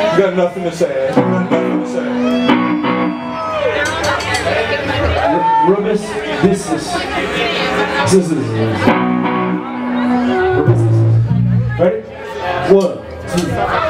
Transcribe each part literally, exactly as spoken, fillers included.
You got nothing to say. You got nothing to say. Rubus, this is. This is. Rubus, this is. Ready? One, two.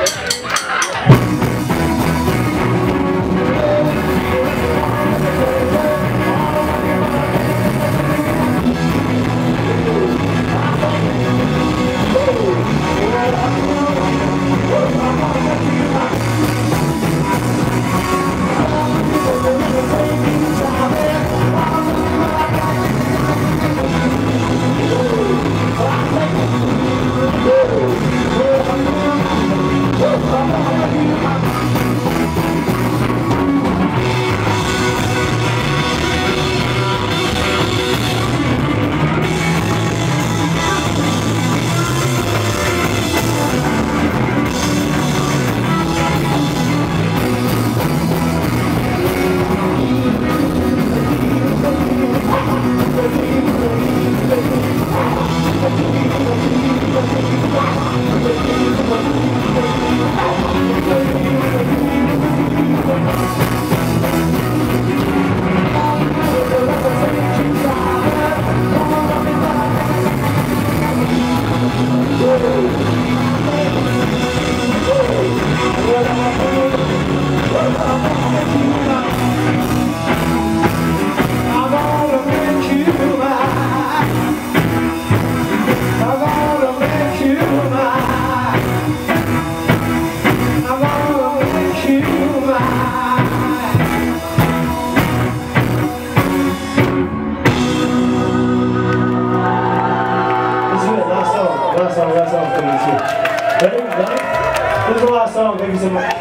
This is the last song, thank you so much.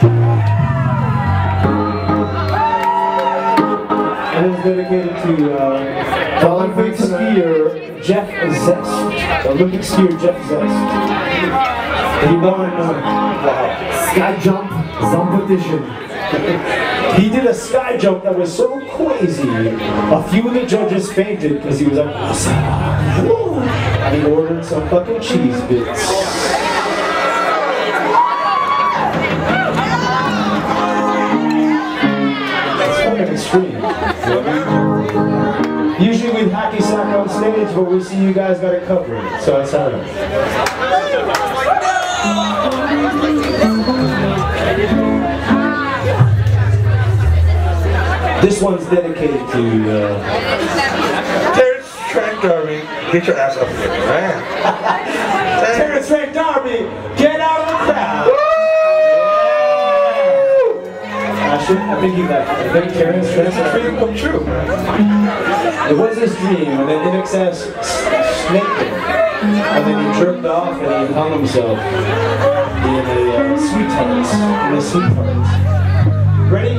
And it's dedicated to uh, Olympic skier Jeff Zest. Olympic skier Jeff Zest. He won uh, sky jump competition. He did a sky jump that was so crazy. A few of the judges fainted because he was like, and he ordered some fucking cheese bits. Extreme. Usually we'd hacky sack on stage, but we see you guys got it covered, so it's alright. This one's dedicated to uh... Terrence Trent D'Arby. Get your ass up here, man. Terrence Trent D'Arby, get out of the crowd. I shouldn't have been that. I think Terrence Trent's dream come true. It was his dream, and then I X S snaked him. And then he jerked off and he hung himself in a uh, sweetheart. In a sweetheart. Ready?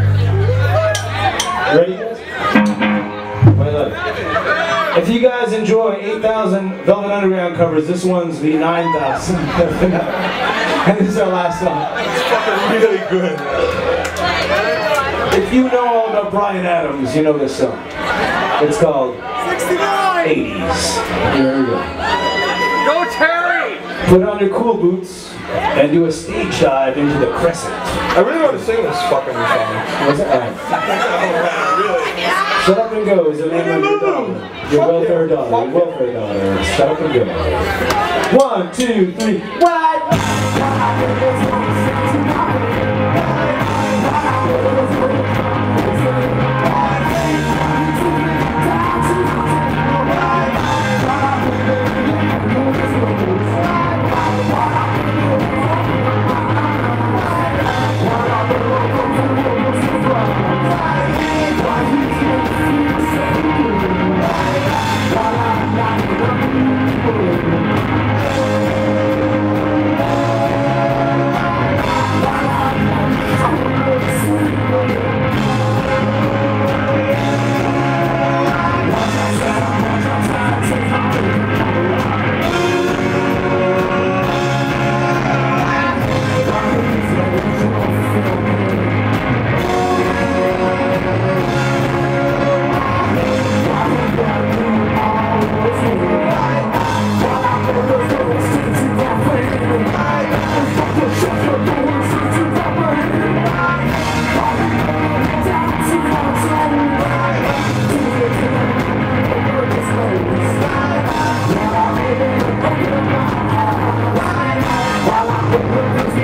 Ready, guys? Wait up. If you guys enjoy eight thousand Velvet Underground covers, this one's the nine thousand. And this is our last song. It's fucking really good. If you know all about Bryan Adams, you know this song. It's called sixty-nine eighties. Here we go. Go Terry! Put on your cool boots and do a stage dive into the crescent. I really want to sing this fucking song. What's that? Really? Shut up and go is the name of your daughter. Your welfare daughter. Your welfare daughter. Shut up and go. One, two, three. What?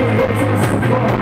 Wow.